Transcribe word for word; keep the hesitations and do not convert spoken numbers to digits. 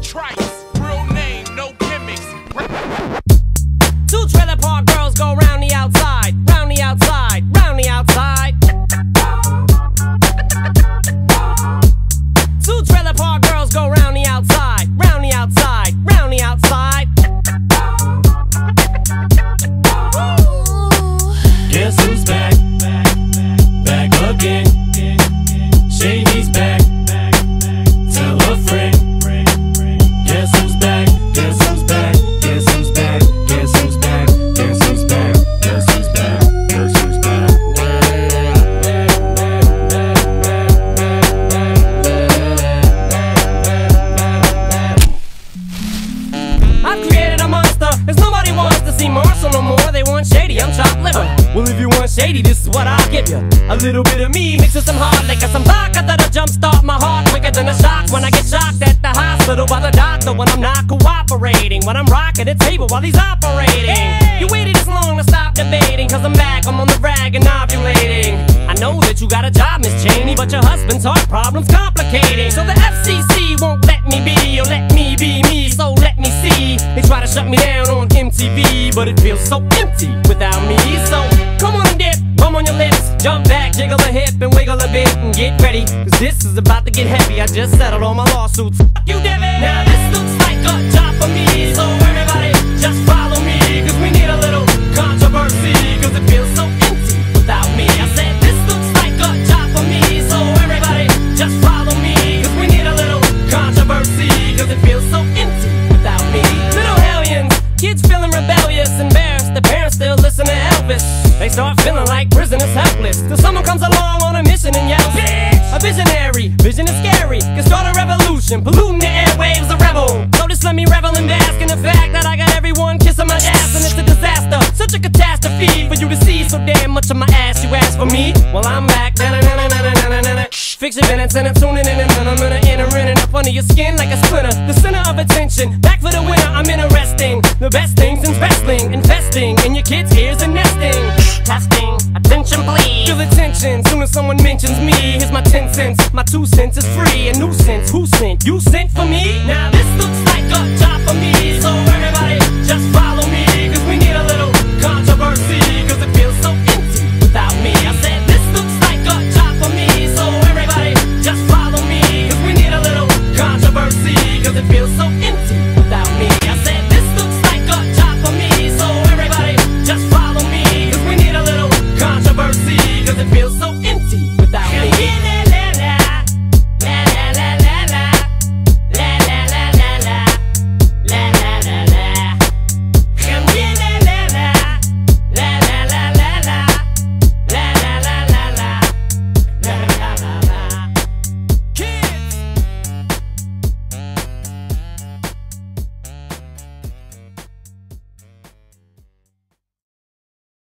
Trice, real name, no gimmicks. Two trailer park girls go round the outside, round the outside, round the outside. Two trailer park girls go round the outside, round the outside, round the outside. Guess who's back? Back again. Shady's back. Tell a friend. Guess who's back? Guess who's back? Guess who's back? Guess who's back? Guess who's back? Guess who's back? Guess who's back? I've created a monster, cause nobody wants to see Marshall no more. They want Shady, I'm chopped liver. Well, if you want Shady, this is what I'll give you. A little bit of me mixed with some hard liquor, some vodka that'll jumpstart my heart quicker than a shock when I get shocked at the hospital by the doctor when I'm not cooperating, when I'm rocking the table while he's operating. You waited this long to stop debating, cause I'm back, I'm on the rag and ovulating. I know that you got a job, Miss Cheney, but your husband's heart problem's complicating. So the F C C won't let me be, or let me be me, so let me see. They try to shut me down on M T V, but it feels so empty without me. So come on and dip, bum on your lips, jump back, jiggle a hip and wiggle a bit and get ready, cause this is about to get heavy. I just settled all my lawsuits. Fuck you, Devin. Now this looks like a job for me, so everybody just follow me, cause we need a little controversy, cause it feels so empty without me. I said this looks like a job for me, so everybody just follow me, cause we need a little controversy, cause it feels so empty without me. Little hellions, kids feeling rebellious, embarrassed, the parents still listen to Elvis. They start feeling like prisoners helpless, till someone comes along on a mission and yells, bitch! A visionary, vision is scary, can start a revolution, polluting the airwaves, a rebel. So just let me revel and bask in the fact that I got everyone kissing my ass, and it's a disaster, such a catastrophe for you to see so damn much of my ass. You ask for me? Well, I'm back. Fix your minutes and I'm tuning in, and then I'm gonna enter in and up under your skin like a splinter. The center of attention, back for the winner. I'm interesting, the best things in wrestling, investing in your kids' ears and nesting. Testing, attention please. Feel the tension soon as someone mentions me. Here's my ten cents, my two cents is free. A nuisance, who sent? You sent for